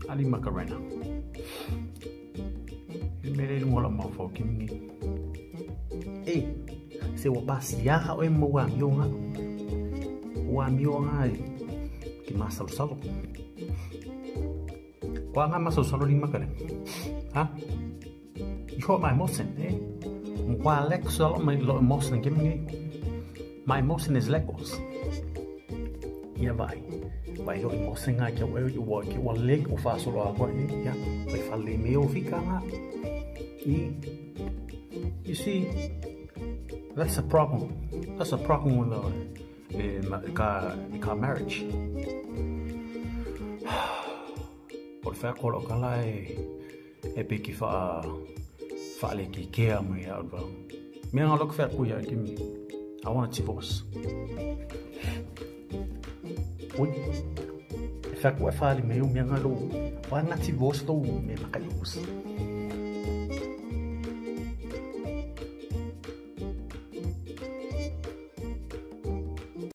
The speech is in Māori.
Ali Macarena. Mele ngola mafo kimi. Se wa basia o mo wa mionga. Wa mionga ki masal salo. Kwa nga masal salo lima kare. Ha? Iho mai mosen, Kwa lek salo mai lo mosen kimi. My mosen is lekos. Ya vai. Vai lo mosen nga ki wa lek o fa solo agua ya. Vai falle meu fica nga. You see, that's a problem. That's a problem with the marriage. Por fa ko kala e peki fa le ki ke am ya ba. Me nga lok fa ku ya kimi. I want a divorce. Oi. Fa ko fa le meu me nga lo. Wa na divorce to me makayus.